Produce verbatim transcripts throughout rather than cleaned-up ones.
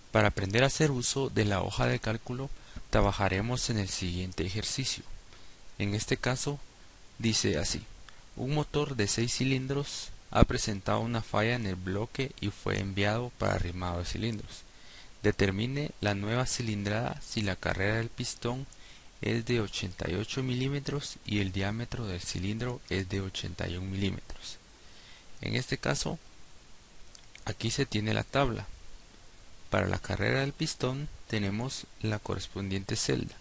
Para aprender a hacer uso de la hoja de cálculo, trabajaremos en el siguiente ejercicio. En este caso, dice así: un motor de seis cilindros ha presentado una falla en el bloque y fue enviado para arrimado de cilindros. Determine la nueva cilindrada si la carrera del pistón es de ochenta y ocho milímetros y el diámetro del cilindro es de ochenta y un milímetros. En este caso, aquí se tiene la tabla. Para la carrera del pistón tenemos la correspondiente celda.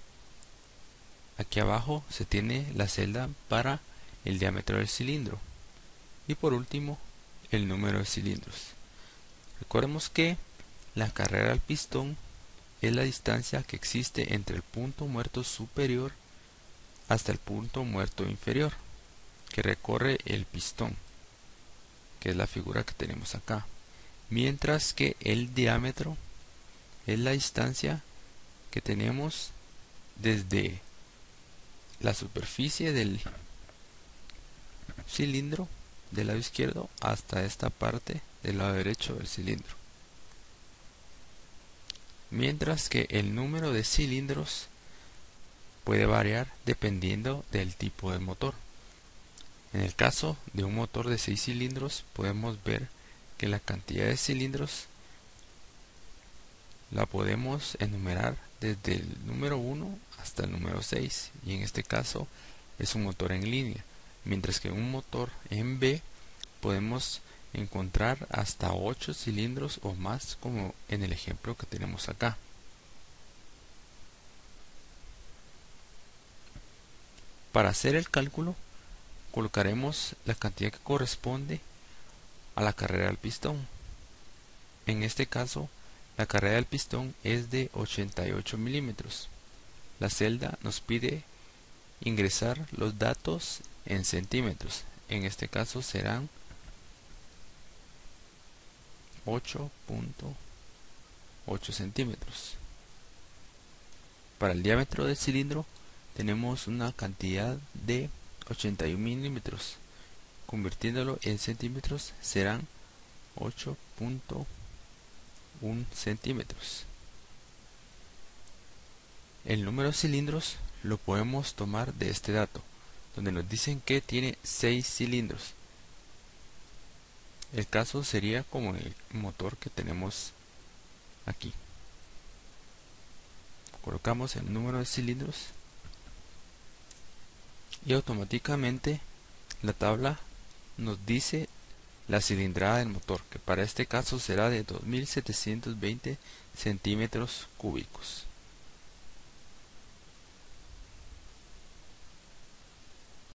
Aquí abajo se tiene la celda para el diámetro del cilindro. Y por último, el número de cilindros. Recordemos que la carrera del pistón es la distancia que existe entre el punto muerto superior hasta el punto muerto inferior que recorre el pistón, que es la figura que tenemos acá, mientras que el diámetro es la distancia que tenemos desde la superficie del cilindro del lado izquierdo hasta esta parte del lado derecho del cilindro, mientras que el número de cilindros puede variar dependiendo del tipo de motor. En el caso de un motor de seis cilindros podemos ver que la cantidad de cilindros la podemos enumerar desde el número uno hasta el número seis, y en este caso es un motor en línea, mientras que un motor en B podemos encontrar hasta ocho cilindros o más, como en el ejemplo que tenemos acá. Para hacer el cálculo, colocaremos la cantidad que corresponde a la carrera del pistón. En este caso, la carrera del pistón es de ochenta y ocho milímetros. La celda nos pide ingresar los datos en centímetros. En este caso serán ocho punto ocho centímetros. Para el diámetro del cilindro tenemos una cantidad de ochenta y un milímetros. Convirtiéndolo en centímetros serán ocho punto uno centímetros. El número de cilindros lo podemos tomar de este dato, donde nos dicen que tiene seis cilindros. El caso sería como el motor que tenemos aquí. Colocamos el número de cilindros y automáticamente la tabla nos dice la cilindrada del motor, que para este caso será de dos mil setecientos veinte centímetros cúbicos.